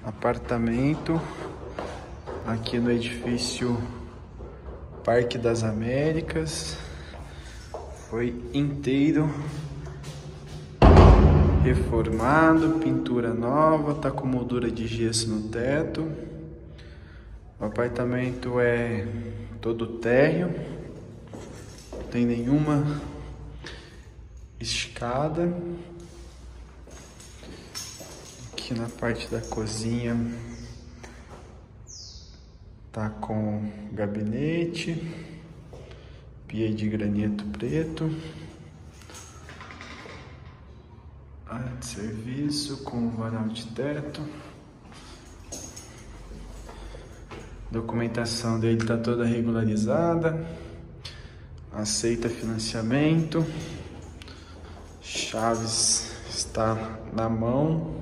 apartamento aqui no edifício Parque das Américas. Foi inteiro reformado, pintura nova, tá com moldura de gesso no teto. O apartamento é todo térreo, não tem nenhuma escada. Aqui na parte da cozinha tá com gabinete, pia de granito preto, área de serviço com varal de teto. Documentação dele tá toda regularizada, aceita financiamento, chaves está na mão.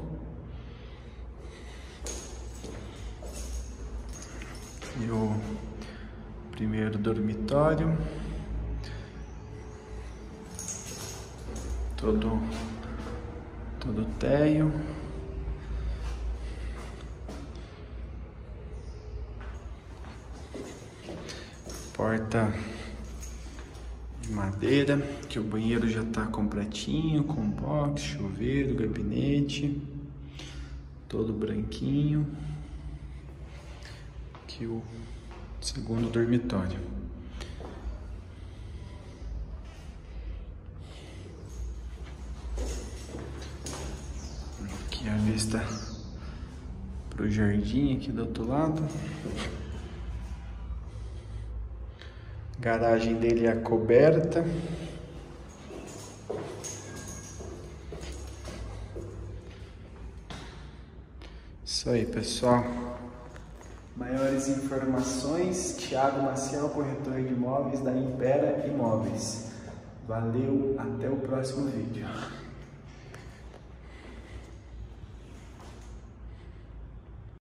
E o primeiro dormitório, todo térreo. Porta de madeira, que o banheiro já tá completinho, com box, chuveiro, gabinete, todo branquinho. Aqui o segundo dormitório. Aqui a vista para o jardim aqui do outro lado. Garagem dele é coberta. Isso aí, pessoal. Maiores informações, Thiago Maciel, corretor de imóveis da Impera Imóveis. Valeu, até o próximo vídeo.